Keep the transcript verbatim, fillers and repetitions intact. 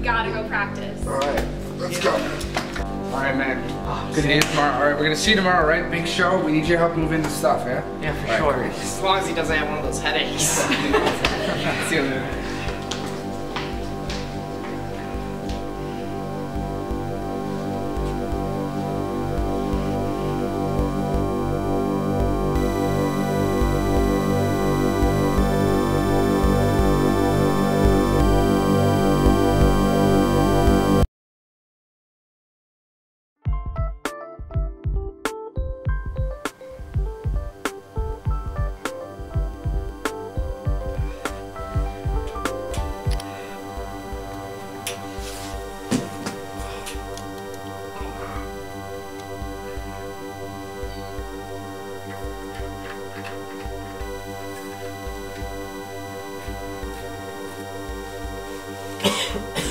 gotta go practice. All right, let's go. All right, man. Oh, Good to see you tomorrow. All right, we're gonna see you tomorrow, right? Big show. We need your help moving the stuff, yeah? Yeah, for All sure. right, As long as he doesn't have one of those headaches. see you later. Yeah.